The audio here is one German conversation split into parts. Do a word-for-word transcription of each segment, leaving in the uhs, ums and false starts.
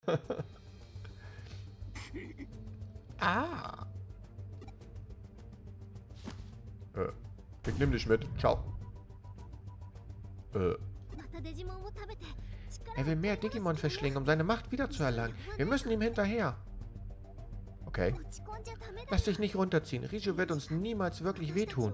Ah. Äh, ich nehm dich mit. Ciao. Äh. Er will mehr Digimon verschlingen, um seine Macht wiederzuerlangen. Wir müssen ihm hinterher. Okay. Lass dich nicht runterziehen. Riju wird uns niemals wirklich wehtun.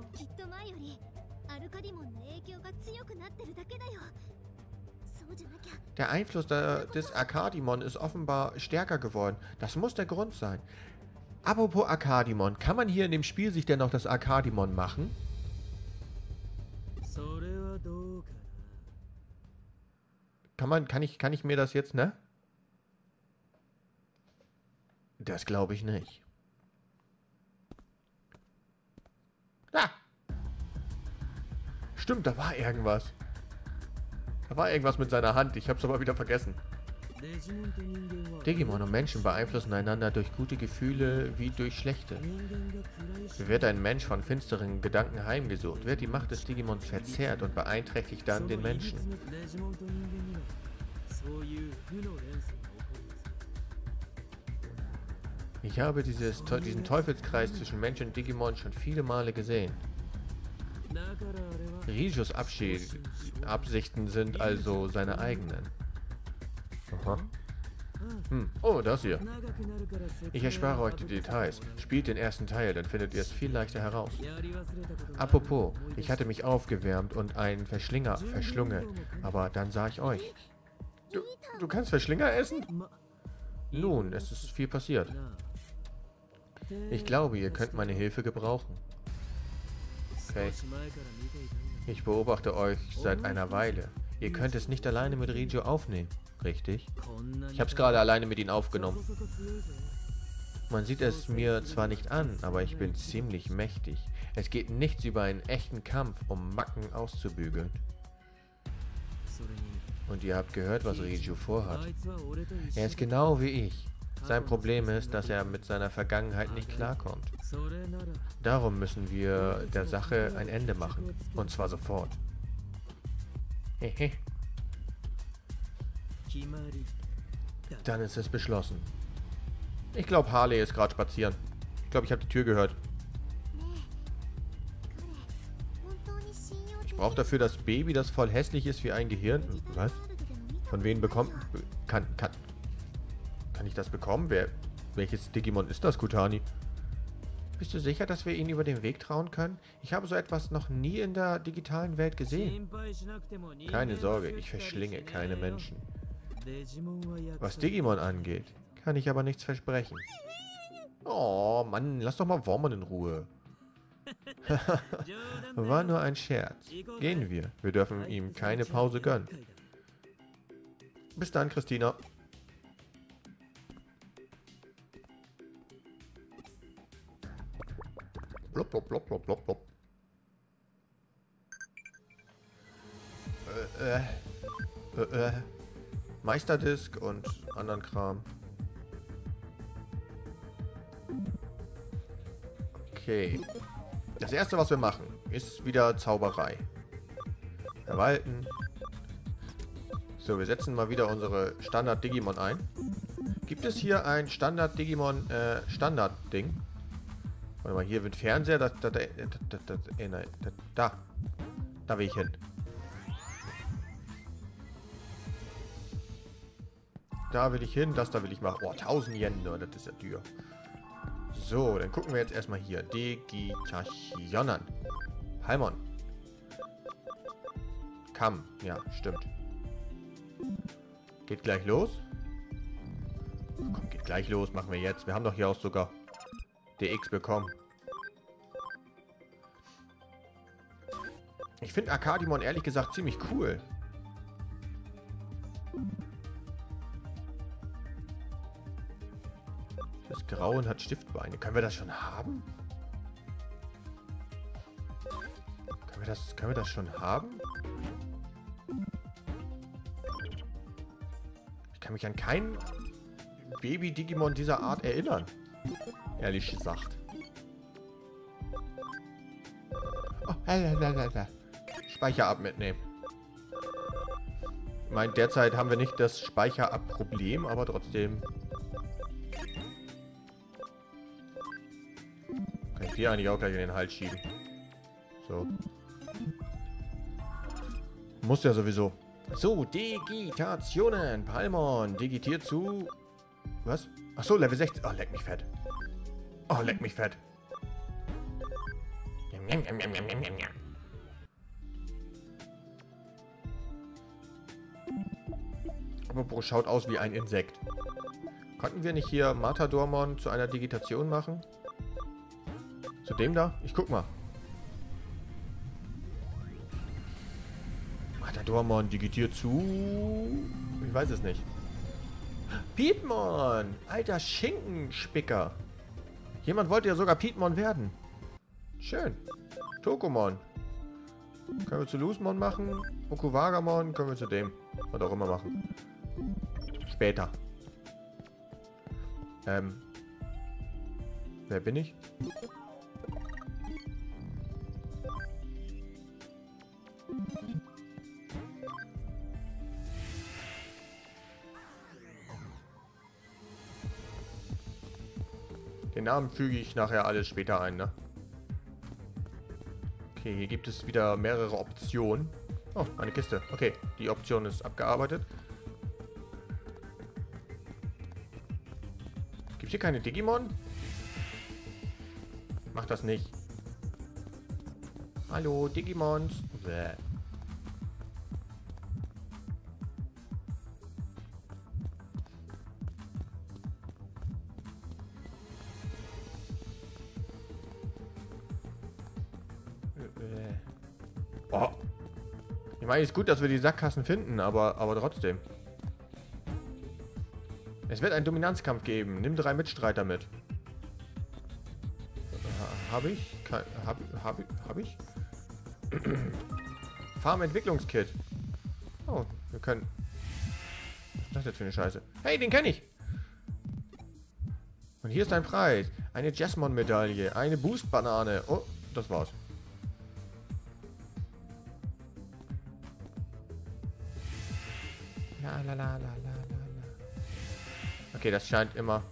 Der Einfluss der, des Arkadimon ist offenbar stärker geworden. Das muss der Grund sein. Apropos Arkadimon, kann man hier in dem Spiel sich denn noch das Arkadimon machen? Kann man, kann ich, kann ich mir das jetzt, ne? Das glaube ich nicht. Ah! Stimmt, da war irgendwas. Da war irgendwas mit seiner Hand. Ich hab's aber wieder vergessen. Digimon und Menschen beeinflussen einander durch gute Gefühle wie durch schlechte. Wird ein Mensch von finsteren Gedanken heimgesucht, wird die Macht des Digimons verzerrt und beeinträchtigt dann den Menschen. Ich habe dieses, diesen Teufelskreis zwischen Mensch und Digimon schon viele Male gesehen. Rijus Abschied, Absichten sind also seine eigenen. Aha. Hm. Oh, das hier. Ich erspare euch die Details. Spielt den ersten Teil, dann findet ihr es viel leichter heraus. Apropos, ich hatte mich aufgewärmt und einen Verschlinger verschlungen, aber dann sah ich euch. Du, du kannst Verschlinger essen? Nun, es ist viel passiert. Ich glaube, ihr könnt meine Hilfe gebrauchen. Okay. Ich beobachte euch seit einer Weile. Ihr könnt es nicht alleine mit Riju aufnehmen, richtig? Ich habe es gerade alleine mit ihm aufgenommen. Man sieht es mir zwar nicht an, aber ich bin ziemlich mächtig. Es geht nichts über einen echten Kampf, um Macken auszubügeln. Und ihr habt gehört, was Riju vorhat. Er ist genau wie ich. Sein Problem ist, dass er mit seiner Vergangenheit nicht klarkommt. Darum müssen wir der Sache ein Ende machen. Und zwar sofort. Hehe. Dann ist es beschlossen. Ich glaube, Harley ist gerade spazieren. Ich glaube, ich habe die Tür gehört. Ich brauche dafür das Baby, das voll hässlich ist wie ein Gehirn. Was? Von wem bekommt... Kann... Kann... Kann ich das bekommen? Wer... Welches Digimon ist das, Kutani? Bist du sicher, dass wir ihnen über den Weg trauen können? Ich habe so etwas noch nie in der digitalen Welt gesehen. Keine Sorge, ich verschlinge keine Menschen. Was Digimon angeht, kann ich aber nichts versprechen. Oh, Mann, lass doch mal Wormon in Ruhe. War nur ein Scherz. Gehen wir. Wir dürfen ihm keine Pause gönnen. Bis dann, Christina. Blop, blop, blop, blop, blop, blop. Äh, äh, äh, äh. Meisterdisk und anderen Kram. Okay. Das erste, was wir machen, ist wieder Zauberei. Verwalten. So, wir setzen mal wieder unsere Standard-Digimon ein. Gibt es hier ein Standard-Digimon äh, Standard-Ding? Warte mal, hier wird Fernseher. Das, das, das, das, das, äh, nein, das, da. Da will ich hin. Da will ich hin, das da will ich machen. Oh, tausend Yen, ne, das ist ja teuer. So, dann gucken wir jetzt erstmal hier. Digitation an. Palmon. Kam. Ja, stimmt. Geht gleich los. Komm, geht gleich los. Machen wir jetzt. Wir haben doch hier auch sogar D X bekommen. Ich finde Arkadimon ehrlich gesagt ziemlich cool. Das Grauen hat Stiftbeine. Können wir das schon haben? Können wir das, können wir das schon haben? Ich kann mich an kein Baby-Digimon dieser Art erinnern. Ehrlich gesagt. Oh, lalalala. Speicher ab mitnehmen. meine, derzeit haben wir nicht das Speicherab-Problem, aber trotzdem. Kann ich hier eigentlich auch gleich in den Hals schieben. So. Muss ja sowieso. So, Digitationen. Palmon digitiert zu... Was? Achso, Level sechzehn. Oh, leck mich fett. Oh, leck mich fett. Aber schaut aus wie ein Insekt. Konnten wir nicht hier Matadormon zu einer Digitation machen? Zu dem da? Ich guck mal. Matadormon digitiert zu... Ich weiß es nicht. Piepmon! Alter Schinkenspicker. Jemand wollte ja sogar Piepmon werden. Schön. Tokomon. Können wir zu Luzmon machen. Okuwagamon können wir zu dem. Was auch immer machen. Später. Ähm. Wer bin ich? Den Namen füge ich nachher alles später ein, ne? Okay, hier gibt es wieder mehrere Optionen. Oh, eine Kiste. Okay, die Option ist abgearbeitet. Gibt hier keine Digimon? Mach das nicht. Hallo, Digimons. Bäh. Oh. Ich meine, es ist gut, dass wir die Sackgassen finden, aber, aber trotzdem. Es wird einen Dominanzkampf geben. Nimm drei Mitstreiter mit. Habe ich? Habe hab, hab ich? Farm-Entwicklungskit. Oh, wir können... Was ist das jetzt für eine Scheiße? Hey, den kenne ich! Und hier ist dein Preis. Eine Jasmon-Medaille. Eine Boost-Banane. Oh, das war's. La la la la la la. Okay, das scheint immer...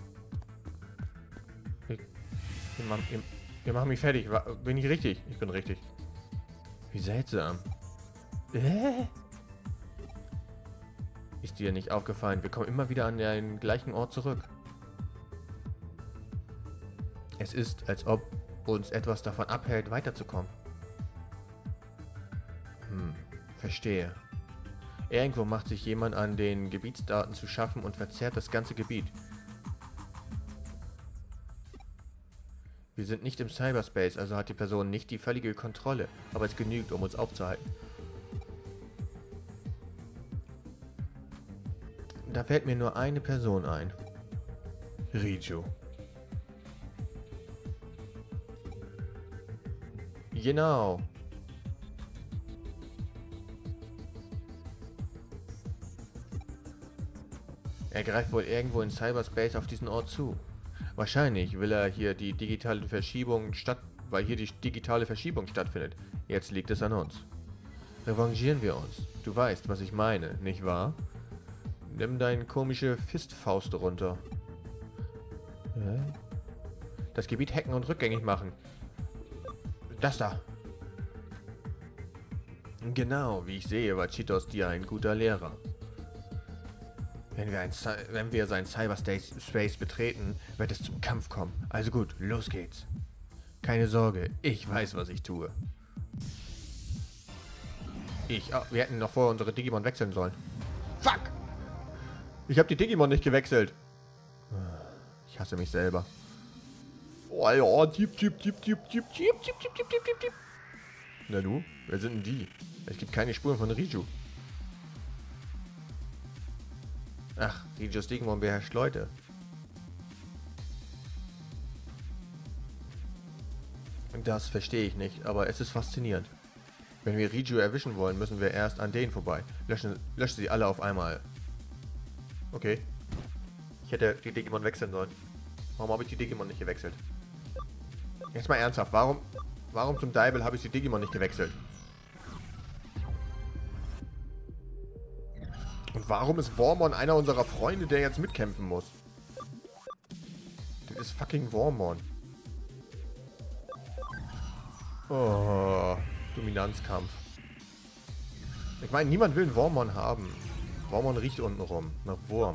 Wir, wir, machen, wir, wir machen mich fertig. Bin ich richtig? Ich bin richtig. Wie seltsam. Äh? Ist dir nicht aufgefallen? Wir kommen immer wieder an den gleichen Ort zurück. Es ist, als ob uns etwas davon abhält, weiterzukommen. Hm, verstehe. Irgendwo macht sich jemand an, den Gebietsdaten zu schaffen und verzerrt das ganze Gebiet. Wir sind nicht im Cyberspace, also hat die Person nicht die völlige Kontrolle, aber es genügt, um uns aufzuhalten. Da fällt mir nur eine Person ein. Riju. Genau. Er greift wohl irgendwo in Cyberspace auf diesen Ort zu. Wahrscheinlich will er hier die digitale Verschiebung statt, weil hier die digitale Verschiebung stattfindet. Jetzt liegt es an uns. Revanchieren wir uns. Du weißt, was ich meine, nicht wahr? Nimm deine komische Fistfaust runter. Hä? Das Gebiet hacken und rückgängig machen. Das da. Genau, wie ich sehe, war Cheetos dir ein guter Lehrer. Wenn wir, ein, wenn wir sein Cyberspace betreten, wird es zum Kampf kommen. Also gut, los geht's. Keine Sorge, ich weiß, was ich tue. Ich, oh, wir hätten noch vorher unsere Digimon wechseln sollen. Fuck! Ich habe die Digimon nicht gewechselt. Ich hasse mich selber. Oh ja, tipp, tipp, tipp, tipp, tipp, tipp, tipp, tipp, tipp, tipp, tipp. Na du, wer sind denn die? Es gibt keine Spuren von Riju. Ach, Rijus Digimon beherrscht Leute. Das verstehe ich nicht, aber es ist faszinierend. Wenn wir Riju erwischen wollen, müssen wir erst an denen vorbei. Löschen, löschen sie alle auf einmal. Okay. Ich hätte die Digimon wechseln sollen. Warum habe ich die Digimon nicht gewechselt? Jetzt mal ernsthaft, warum, warum zum Deibel habe ich die Digimon nicht gewechselt? Und warum ist Wormon einer unserer Freunde, der jetzt mitkämpfen muss? Das ist fucking Wormon. Oh, Dominanzkampf. Ich meine, niemand will einen Wormon haben. Wormon riecht unten rum. Nach Wurm.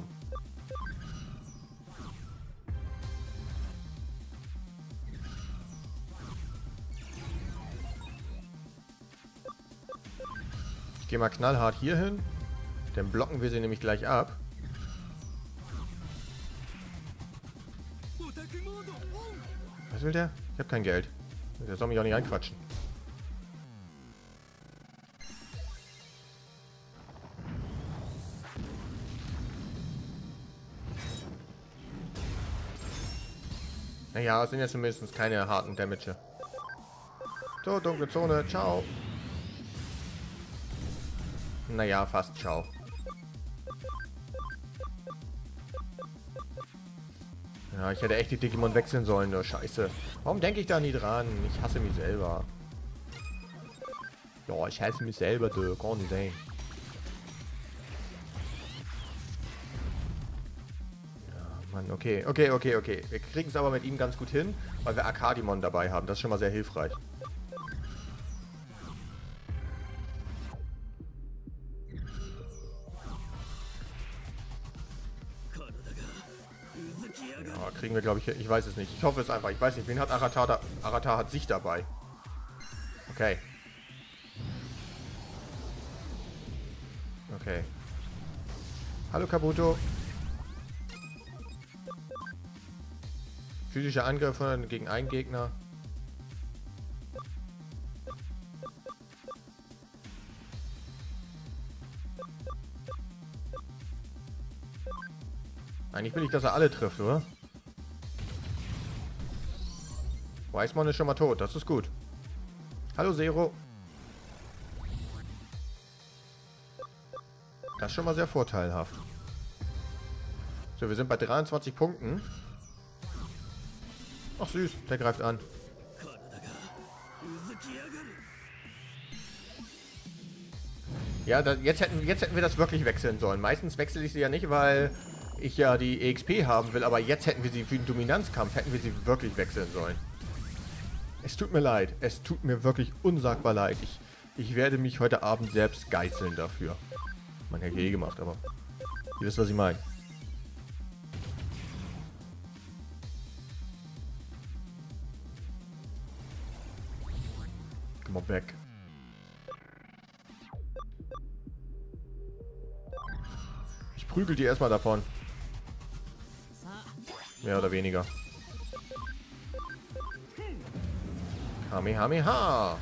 Ich gehe mal knallhart hier hin. Dann blocken wir sie nämlich gleich ab. Was will der? Ich habe kein Geld. Der soll mich auch nicht reinquatschen. Naja, es sind ja zumindest keine harten Damage. So, dunkle Zone. Ciao. Naja, fast ciao. Ja, ich hätte echt die Digimon wechseln sollen, nur Scheiße. Warum denke ich da nie dran? Ich hasse mich selber. Ja, ich hasse mich selber, du. Kann nicht sein. Ja, Mann, okay. Okay, okay, okay. Wir kriegen es aber mit ihm ganz gut hin, weil wir Arkadimon dabei haben. Das ist schon mal sehr hilfreich. Ja, kriegen wir, glaube ich, ich weiß es nicht. Ich hoffe es einfach. Ich weiß nicht, wen hat Aratar da? Aratar hat sich dabei. Okay. Okay. Hallo Kabuto. Physische Angriffe gegen einen Gegner. Eigentlich will ich, dass er alle trifft, oder? Weißmon ist schon mal tot, das ist gut. Hallo Zero. Das ist schon mal sehr vorteilhaft. So, wir sind bei dreiundzwanzig Punkten. Ach süß, der greift an. Ja, da, jetzt, hätten, jetzt hätten wir das wirklich wechseln sollen. Meistens wechsle ich sie ja nicht, weil ich ja die E X P haben will, aber jetzt hätten wir sie für den Dominanzkampf, hätten wir sie wirklich wechseln sollen. Es tut mir leid, es tut mir wirklich unsagbar leid. Ich, ich werde mich heute Abend selbst geißeln dafür. Man hätte eh gemacht, aber ihr wisst, was ich meine. Komm mal weg. Ich prügel die erstmal davon. Mehr oder weniger. Kamehameha.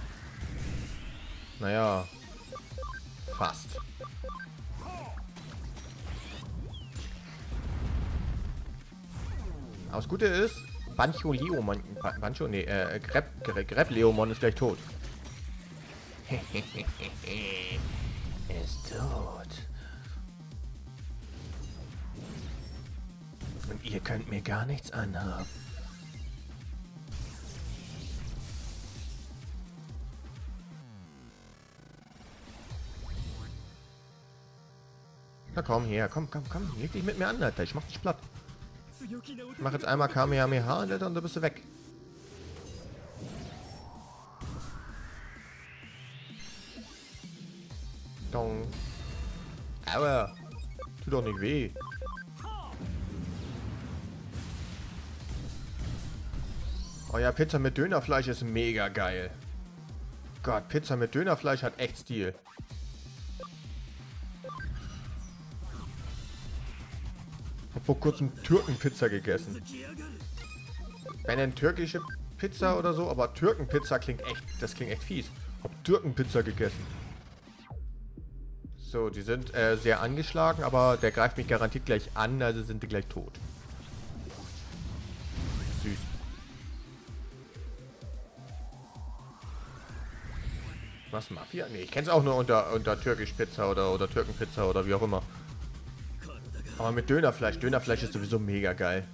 Naja. Fast. Aber das Gute ist, Bancho Leomon. Bancho? Nee, äh, Greb, Greb, Greb Leomon ist gleich tot. Ist tot. Und ihr könnt mir gar nichts anhaben. Na komm her, komm, komm, komm, leg dich mit mir an, Alter, ich mach dich platt. Ich mach jetzt einmal Kamehameha, Alter, und dann bist du weg. Dong. Aua. Tut doch nicht weh. Oh ja, Pizza mit Dönerfleisch ist mega geil. Gott, Pizza mit Dönerfleisch hat echt Stil. Hab vor kurzem Türkenpizza gegessen. Wenn denn türkische Pizza oder so, aber Türkenpizza klingt echt, das klingt echt fies. Hab Türkenpizza gegessen. So, die sind äh, sehr angeschlagen, aber der greift mich garantiert gleich an, also sind die gleich tot. Süß. Was, Mafia? Nee, ich kenn's auch nur unter, unter Türkisch Pizza oder, oder Türkenpizza oder wie auch immer. Aber mit Dönerfleisch. Dönerfleisch ist sowieso mega geil.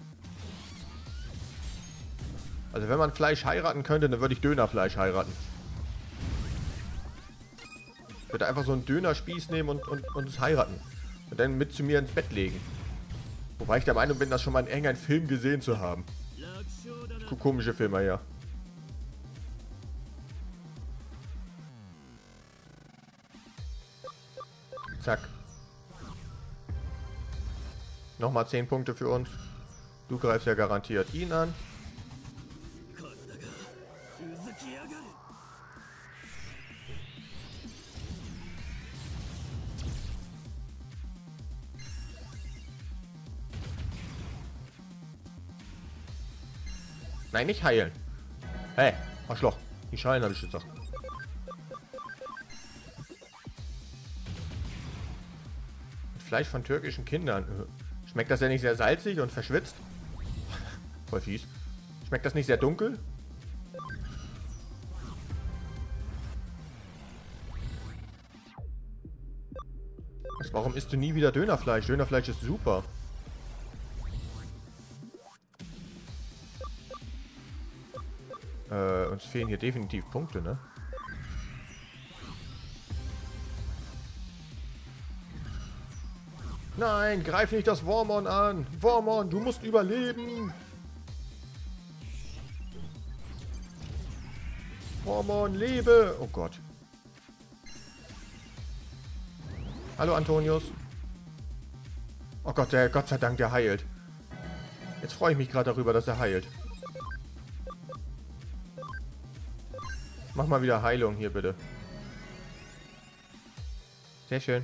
Also wenn man Fleisch heiraten könnte, dann würde ich Dönerfleisch heiraten. Ich würde einfach so einen Dönerspieß nehmen und, und, und es heiraten. Und dann mit zu mir ins Bett legen. Wobei ich der Meinung bin, das schon mal in irgendeinem Film gesehen zu haben. Komische Filme, ja. Zack. Nochmal zehn Punkte für uns. Du greifst ja garantiert ihn an. Nein, nicht heilen. Hey, Arschloch. Nicht heilen, habe ich gesagt. Fleisch von türkischen Kindern. Schmeckt das ja nicht sehr salzig und verschwitzt? Voll fies. Schmeckt das nicht sehr dunkel? Was, warum isst du nie wieder Dönerfleisch? Dönerfleisch ist super. Äh, uns fehlen hier definitiv Punkte, ne? Nein, greif nicht das Wormon an. Wormon, du musst überleben. Wormon, lebe. Oh Gott. Hallo, Antonius. Oh Gott, der, Gott sei Dank, der heilt. Jetzt freue ich mich gerade darüber, dass er heilt. Mach mal wieder Heilung hier, bitte. Sehr schön.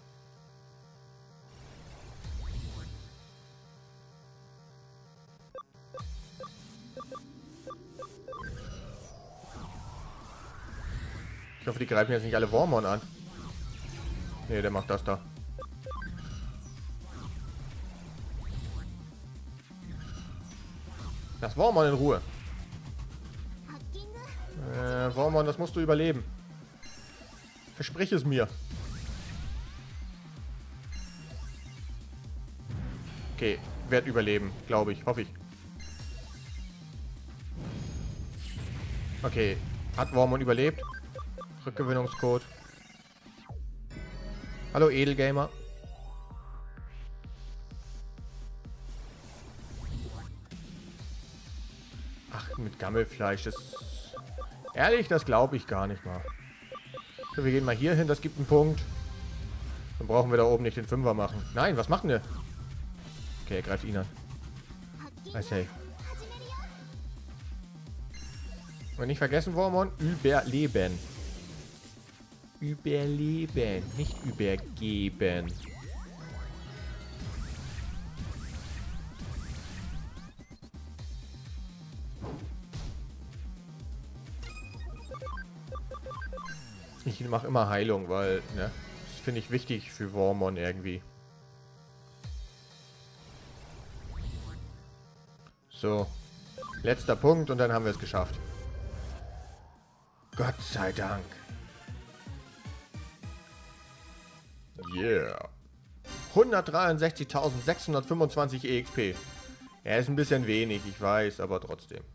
Ich hoffe, die greifen jetzt nicht alle Wormon an. Ne, der macht das da. Lass Wormon in Ruhe. Äh, Wormon, das musst du überleben. Versprich es mir. Okay, werd überleben, glaube ich, hoffe ich. Okay, hat Wormon überlebt? Rückgewinnungscode. Hallo Edelgamer. Ach, mit Gammelfleisch, das... Ehrlich, das glaube ich gar nicht mal. So, wir gehen mal hier hin, das gibt einen Punkt. Dann brauchen wir da oben nicht den Fünfer machen. Nein, was macht denn der? Okay, er greift ihn an. I say. Und nicht vergessen, Wormon, überleben. Überleben, nicht übergeben. Ich mache immer Heilung, weil, ne, das finde ich wichtig für Wormon irgendwie. So, letzter Punkt und dann haben wir es geschafft. Gott sei Dank. Yeah. hundertdreiundsechzigtausendsechshundertfünfundzwanzig E X P. Er ist ein bisschen wenig, ich weiß, aber trotzdem.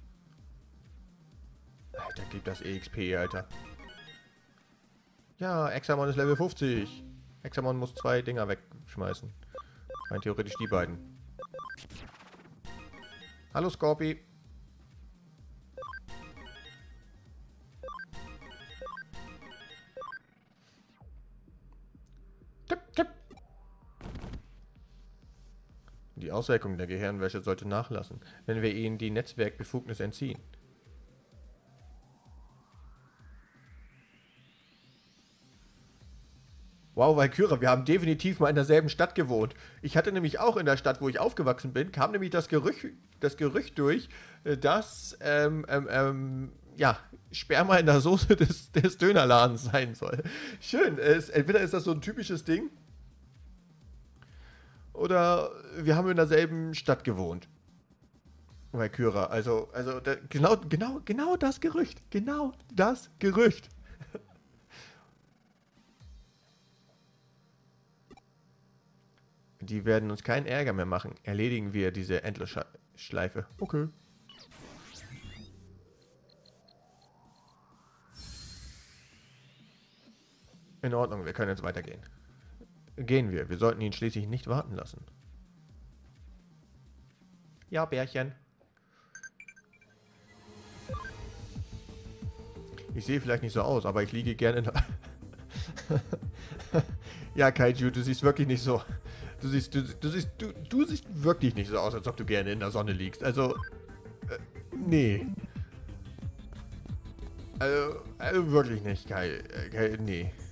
Alter, gibt das E X P, Alter. Ja, Examon ist Level fünfzig. Examon muss zwei Dinger wegschmeißen. Rein theoretisch die beiden. Hallo, Scorpi. Tipp, tipp. Die Auswirkung der Gehirnwäsche sollte nachlassen, wenn wir ihnen die Netzwerkbefugnis entziehen. Wow, Valkyra, wir haben definitiv mal in derselben Stadt gewohnt. Ich hatte nämlich auch in der Stadt, wo ich aufgewachsen bin, kam nämlich das Gerücht, das Gerücht durch, dass ähm, ähm, ähm, ja, Sperma in der Soße des, des Dönerladens sein soll. Schön. Es, entweder ist das so ein typisches Ding, oder wir haben in derselben Stadt gewohnt. Valkyra, also, also da, genau, genau, genau das Gerücht. Genau das Gerücht. Die werden uns keinen Ärger mehr machen. Erledigen wir diese Endlosschleife. Okay. In Ordnung, wir können jetzt weitergehen. Gehen wir. Wir sollten ihn schließlich nicht warten lassen. Ja, Bärchen. Ich sehe vielleicht nicht so aus, aber ich liege gerne in der... Ja, Kaiju, du siehst wirklich nicht so... Du siehst, du, du siehst, du, du siehst wirklich nicht so aus, als ob du gerne in der Sonne liegst. Also, äh, nee. Also, also wirklich nicht, Kai, äh, Kai, nee.